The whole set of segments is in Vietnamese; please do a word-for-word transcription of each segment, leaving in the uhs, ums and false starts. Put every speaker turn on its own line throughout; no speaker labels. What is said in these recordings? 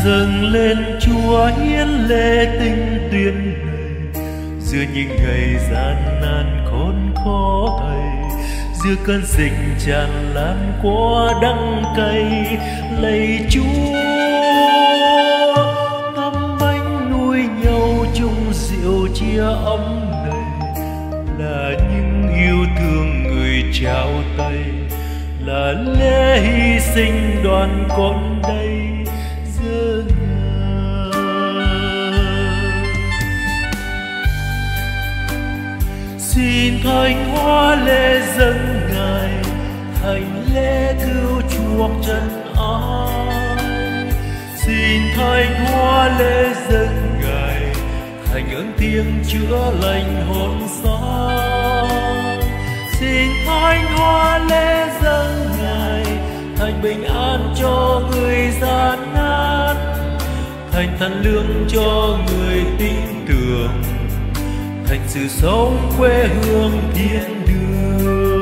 dâng lên Chúa hiến lễ tinh tuyên này, giữa những ngày gian nan khốn khó hay, giữa cơn dịch tràn lan qua đắng cay. Lạy Chúa, tấm bánh nuôi nhau chung rượu chia ấm này, là những yêu thương người trao tay, là lễ hy sinh đoàn con đây giờ ngài. Xin thánh hóa lễ dâng ngài, thành lễ cứu chuộc trần ai. Xin thánh hóa lễ dâng ngài, thành ơn thiêng chữa lành hồn xác. Xin thánh hóa lễ dâng ngài, thành bình an cho người gian nan, thành thần lương cho người tin tưởng, thành sự sống quê hương thiên đường.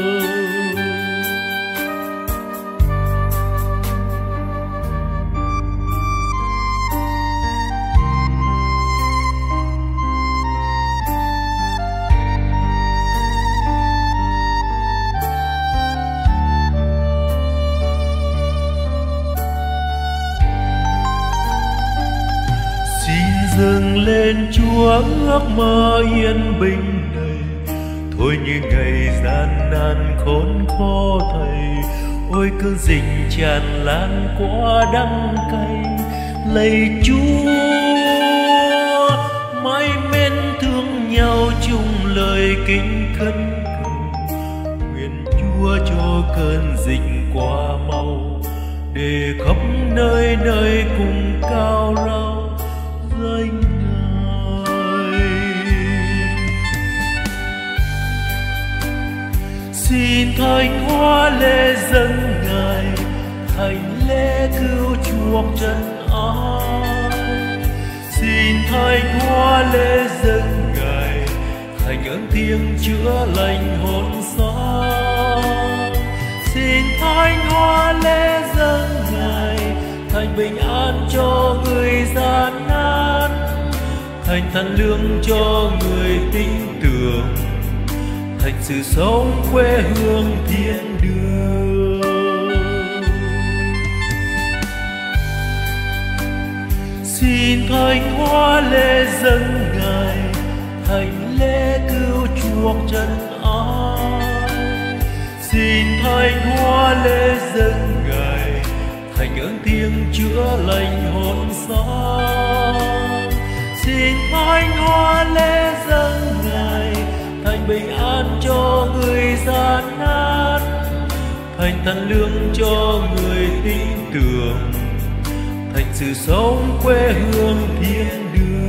Dâng lên Chúa ước mơ yên bình này, thôi những ngày gian nan khốn khó thầy, ôi cơn dịch tràn lan qua đắng cay. Lạy Chúa, mãi mến thương nhau chung lời kính khấn cầu, nguyện Chúa cho cơn dịch qua mau, để khắp nơi nơi cùng cao rao danh ngài. Xin thánh hóa lễ dâng ngài, thành lễ cứu chuộc trần ai. Xin thánh hóa lễ dâng ngài, thành ơn thiêng chữa lành hồn xác. Xin thánh hóa lễ dâng ngài, thành bình an cho người gian nan, thành thần lương cho người tin tưởng, thành sự sống quê hương thiên đường. Xin thánh hóa lễ dâng ngài, thành lễ cứu chuộc trần ai. Xin thánh hóa lễ dâng ngài, thành ơn thiêng chữa lành hồn xác. Xin thánh hóa lễ dâng ngài, thành bình an cho người gian nan, thành thần lương cho người tin tưởng, thành sự sống quê hương thiên đường.